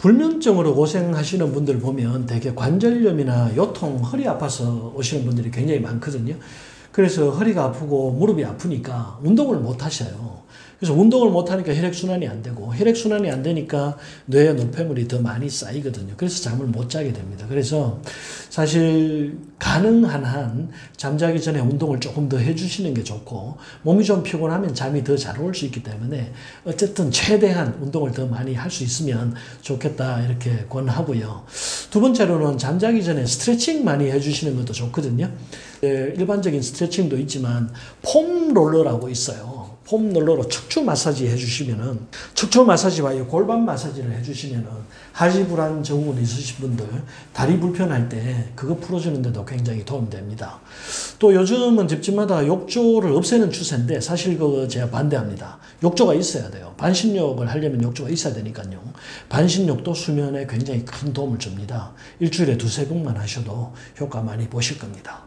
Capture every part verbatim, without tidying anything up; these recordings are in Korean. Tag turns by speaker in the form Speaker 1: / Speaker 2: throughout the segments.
Speaker 1: 불면증으로 고생하시는 분들 보면 되게 관절염이나 요통, 허리 아파서 오시는 분들이 굉장히 많거든요. 그래서 허리가 아프고 무릎이 아프니까 운동을 못 하셔요. 그래서 운동을 못하니까 혈액순환이 안 되고 혈액순환이 안 되니까 뇌에 노폐물이 더 많이 쌓이거든요. 그래서 잠을 못 자게 됩니다. 그래서 사실 가능한 한 잠자기 전에 운동을 조금 더 해주시는 게 좋고 몸이 좀 피곤하면 잠이 더 잘 올 수 있기 때문에 어쨌든 최대한 운동을 더 많이 할 수 있으면 좋겠다 이렇게 권하고요. 두 번째로는 잠자기 전에 스트레칭 많이 해주시는 것도 좋거든요. 일반적인 스트레칭도 있지만 폼 롤러라고 있어요. 폼 롤러로 척추 마사지 해주시면은, 척추 마사지와 골반 마사지를 해주시면은, 하지 불안 증후군 있으신 분들, 다리 불편할 때 그거 풀어주는데도 굉장히 도움됩니다. 또 요즘은 집집마다 욕조를 없애는 추세인데, 사실 그거 제가 반대합니다. 욕조가 있어야 돼요. 반신욕을 하려면 욕조가 있어야 되니까요. 반신욕도 수면에 굉장히 큰 도움을 줍니다. 일주일에 두세 번만 하셔도 효과 많이 보실 겁니다.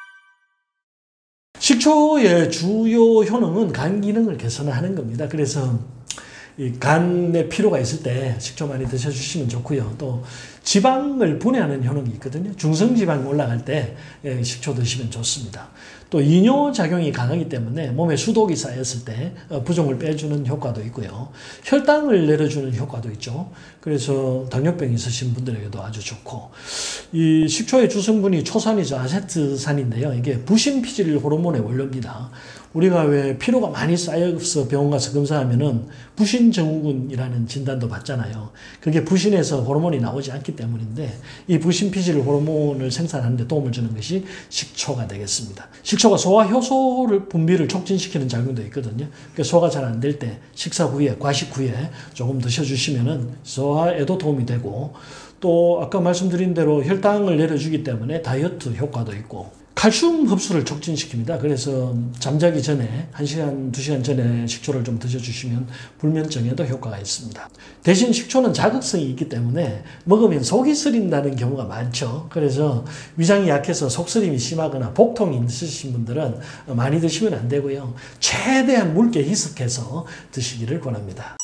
Speaker 1: 식초의 주요 효능은 간 기능을 개선하는 겁니다. 그래서 이 간에 피로가 있을 때 식초 많이 드셔주시면 좋고요. 또 지방을 분해하는 효능이 있거든요. 중성지방이 올라갈 때 식초 드시면 좋습니다. 또 이뇨작용이 강하기 때문에 몸에 수독이 쌓였을 때 부종을 빼주는 효과도 있고요. 혈당을 내려주는 효과도 있죠. 그래서 당뇨병 있으신 분들에게도 아주 좋고, 이 식초의 주성분이 초산이죠. 아세트산인데요. 이게 부신피질 호르몬의 원료입니다. 우리가 왜 피로가 많이 쌓여서 병원 가서 검사하면은 부신증후군이라는 진단도 받잖아요. 그게 부신에서 호르몬이 나오지 않기 때문인데, 이 부신피질 호르몬을 생산하는 데 도움을 주는 것이 식초가 되겠습니다. 식초가 소화 효소를 분비를 촉진시키는 작용도 있거든요. 그러니까 소화가 잘 안 될 때 식사 후에, 과식 후에 조금 드셔주시면은 소화에도 도움이 되고, 또 아까 말씀드린 대로 혈당을 내려주기 때문에 다이어트 효과도 있고, 칼슘 흡수를 촉진시킵니다. 그래서 잠자기 전에 한 시간, 두 시간 전에 식초를 좀 드셔주시면 불면증에도 효과가 있습니다. 대신 식초는 자극성이 있기 때문에 먹으면 속이 쓰린다는 경우가 많죠. 그래서 위장이 약해서 속쓰림이 심하거나 복통이 있으신 분들은 많이 드시면 안 되고요. 최대한 묽게 희석해서 드시기를 권합니다.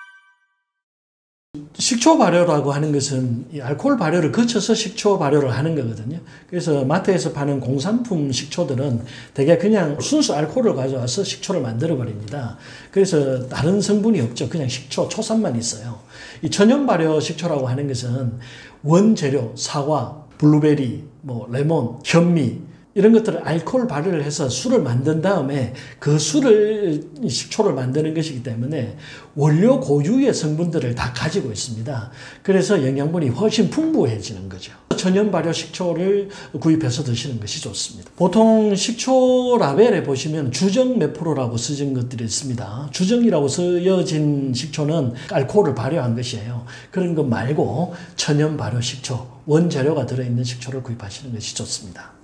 Speaker 1: 식초 발효라고 하는 것은 이 알코올 발효를 거쳐서 식초 발효를 하는 거거든요. 그래서 마트에서 파는 공산품 식초들은 대개 그냥 순수 알코올을 가져와서 식초를 만들어 버립니다. 그래서 다른 성분이 없죠. 그냥 식초, 초산만 있어요. 이 천연 발효 식초라고 하는 것은 원재료, 사과, 블루베리, 뭐 레몬, 현미 이런 것들을 알코올 발효를 해서 술을 만든 다음에 그 술을, 식초를 만드는 것이기 때문에 원료 고유의 성분들을 다 가지고 있습니다. 그래서 영양분이 훨씬 풍부해지는 거죠. 천연 발효 식초를 구입해서 드시는 것이 좋습니다. 보통 식초 라벨에 보시면 주정 몇 프로라고 쓰진 것들이 있습니다. 주정이라고 쓰여진 식초는 알코올을 발효한 것이에요. 그런 것 말고 천연 발효 식초, 원재료가 들어있는 식초를 구입하시는 것이 좋습니다.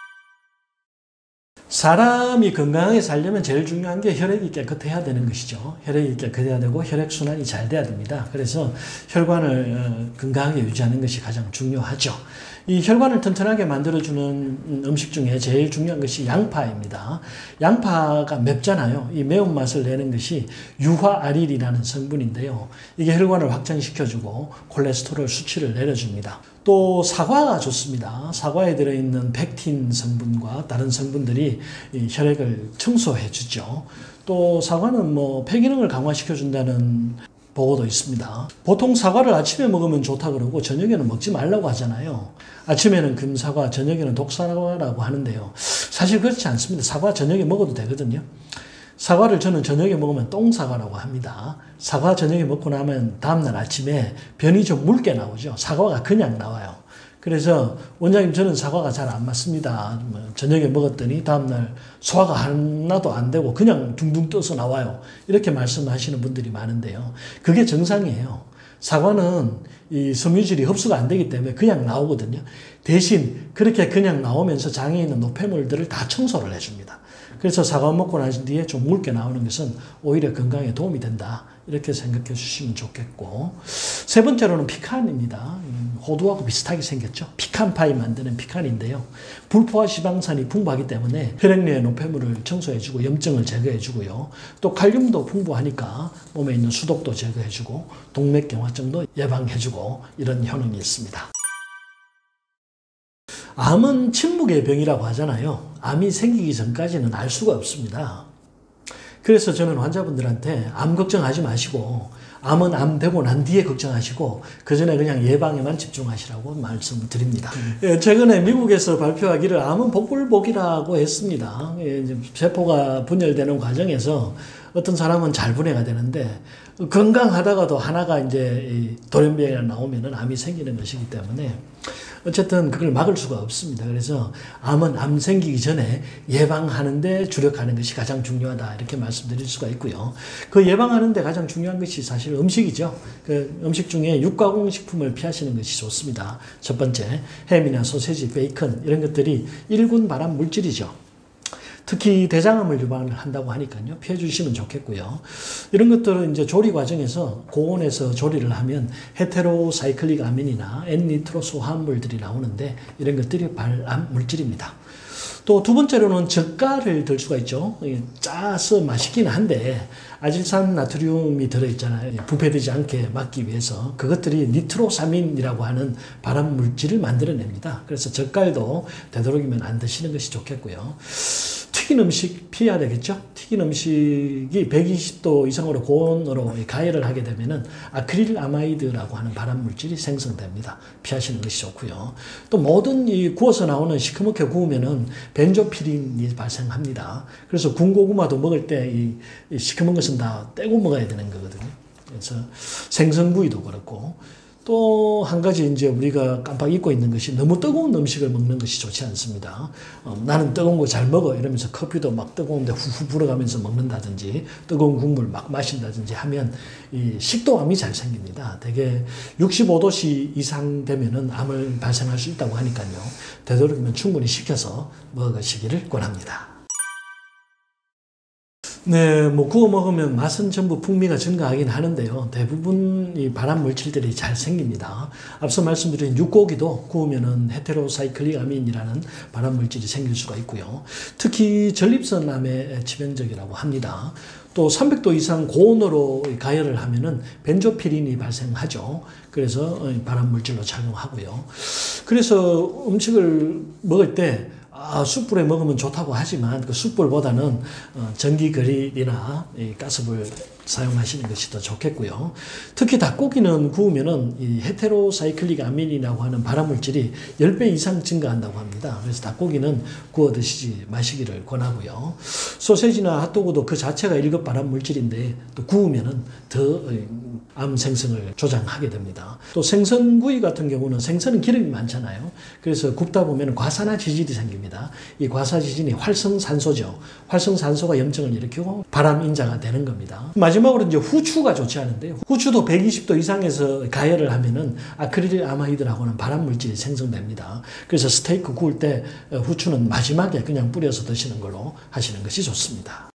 Speaker 1: 사람이 건강하게 살려면 제일 중요한 게 혈액이 깨끗해야 되는 것이죠. 혈액이 깨끗해야 되고 혈액순환이 잘 돼야 됩니다. 그래서 혈관을 건강하게 유지하는 것이 가장 중요하죠. 이 혈관을 튼튼하게 만들어주는 음식 중에 제일 중요한 것이 양파입니다. 양파가 맵잖아요. 이 매운맛을 내는 것이 유화아릴이라는 성분인데요. 이게 혈관을 확장시켜주고 콜레스테롤 수치를 내려줍니다. 또 사과가 좋습니다. 사과에 들어있는 펙틴 성분과 다른 성분들이 이 혈액을 청소해 주죠. 또 사과는 뭐 폐기능을 강화시켜준다는 보고도 있습니다. 보통 사과를 아침에 먹으면 좋다 그러고 저녁에는 먹지 말라고 하잖아요. 아침에는 금사과, 저녁에는 독사과라고 하는데요. 사실 그렇지 않습니다. 사과 저녁에 먹어도 되거든요. 사과를 저는 저녁에 먹으면 똥사과라고 합니다. 사과 저녁에 먹고 나면 다음날 아침에 변이 좀 묽게 나오죠. 사과가 그냥 나와요. 그래서 원장님 저는 사과가 잘 안 맞습니다. 저녁에 먹었더니 다음날 소화가 하나도 안 되고 그냥 둥둥 떠서 나와요. 이렇게 말씀하시는 분들이 많은데요. 그게 정상이에요. 사과는 이 섬유질이 흡수가 안 되기 때문에 그냥 나오거든요. 대신 그렇게 그냥 나오면서 장에 있는 노폐물들을 다 청소를 해줍니다. 그래서 사과 먹고 나신 뒤에 좀 묽게 나오는 것은 오히려 건강에 도움이 된다. 이렇게 생각해 주시면 좋겠고, 세 번째로는 피칸입니다. 호두하고 비슷하게 생겼죠. 피칸파이 만드는 피칸인데요. 불포화 지방산이 풍부하기 때문에 혈액내의 노폐물을 청소해주고 염증을 제거해주고요. 또 칼륨도 풍부하니까 몸에 있는 수독도 제거해주고 동맥경화증도 예방해주고 이런 효능이 있습니다. 암은 침묵의 병이라고 하잖아요. 암이 생기기 전까지는 알 수가 없습니다. 그래서 저는 환자분들한테 암 걱정하지 마시고 암은 암 되고 난 뒤에 걱정하시고 그 전에 그냥 예방에만 집중하시라고 말씀드립니다. 예, 최근에 미국에서 발표하기를 암은 복불복이라고 했습니다. 예, 세포가 분열되는 과정에서 어떤 사람은 잘 분해가 되는데 건강하다가도 하나가 이제 돌연변이가 나오면은 암이 생기는 것이기 때문에 어쨌든 그걸 막을 수가 없습니다. 그래서 암은 암 생기기 전에 예방하는 데 주력하는 것이 가장 중요하다 이렇게 말씀드릴 수가 있고요. 그 예방하는 데 가장 중요한 것이 사실 음식이죠. 그 음식 중에 육가공 식품을 피하시는 것이 좋습니다. 첫 번째, 햄이나 소세지, 베이컨 이런 것들이 일군 발암 물질이죠. 특히 대장암을 유발한다고 하니까요. 피해 주시면 좋겠고요. 이런 것들은 이제 조리 과정에서 고온에서 조리를 하면 헤테로사이클릭 아민이나 N니트로소 화합물들이 나오는데 이런 것들이 발암 물질입니다. 또 두 번째로는 젓갈을 들 수가 있죠. 짜서 맛있긴 한데 아질산 나트륨이 들어있잖아요. 부패되지 않게 막기 위해서 그것들이 니트로사민이라고 하는 발암 물질을 만들어냅니다. 그래서 젓갈도 되도록이면 안 드시는 것이 좋겠고요. 튀긴 음식 피해야 되겠죠. 튀긴 음식이 백이십 도 이상으로 고온으로 가열을 하게 되면은 아크릴 아마이드라고 하는 발암 물질이 생성됩니다. 피하시는 것이 좋고요. 또 모든 이 구워서 나오는 시커멓게 구우면은 벤조피린이 발생합니다. 그래서 군고구마도 먹을 때 이 시커먼 것은 다 떼고 먹어야 되는 거거든요. 그래서 생선구이도 그렇고. 또 한 가지 이제 우리가 깜빡 잊고 있는 것이 너무 뜨거운 음식을 먹는 것이 좋지 않습니다. 어, 나는 뜨거운 거 잘 먹어 이러면서 커피도 막 뜨거운데 후후 불어가면서 먹는다든지 뜨거운 국물 막 마신다든지 하면 이 식도암이 잘 생깁니다. 대개 육십오 도씨 이상 되면은 암을 발생할 수 있다고 하니까요. 되도록이면 충분히 식혀서 먹으시기를 권합니다. 네, 뭐 구워 먹으면 맛은 전부 풍미가 증가하긴 하는데요. 대부분 이 발암 물질들이 잘 생깁니다. 앞서 말씀드린 육고기도 구우면은 헤테로사이클릭 아민이라는 발암 물질이 생길 수가 있고요. 특히 전립선 암에 치명적이라고 합니다. 또 삼백 도 이상 고온으로 가열을 하면은 벤조피린이 발생하죠. 그래서 발암 물질로 작용하고요. 그래서 음식을 먹을 때 아, 숯불에 먹으면 좋다고 하지만 그 숯불보다는 어, 전기 그릴이나 이 가스불 사용하시는 것이 더 좋겠고요. 특히 닭고기는 구우면은 이 헤테로사이클릭 아민이라고 하는 발암 물질이 십 배 이상 증가한다고 합니다. 그래서 닭고기는 구워 드시지 마시기를 권하고요. 소세지나 핫도그도 그 자체가 일 급 발암 물질인데 또 구우면은 더 암 생성을 조장하게 됩니다. 또 생선구이 같은 경우는 생선은 기름이 많잖아요. 그래서 굽다 보면 과산화 지질이 생깁니다. 이 과산화지질이 활성산소죠. 활성산소가 염증을 일으키고 발암 인자가 되는 겁니다. 마지막으로 이제 후추가 좋지 않은데 후추도 백이십 도 이상에서 가열을 하면은 아크릴 아마이드라고 하는 발암 물질이 생성됩니다. 그래서 스테이크 구울 때 후추는 마지막에 그냥 뿌려서 드시는 걸로 하시는 것이 좋습니다.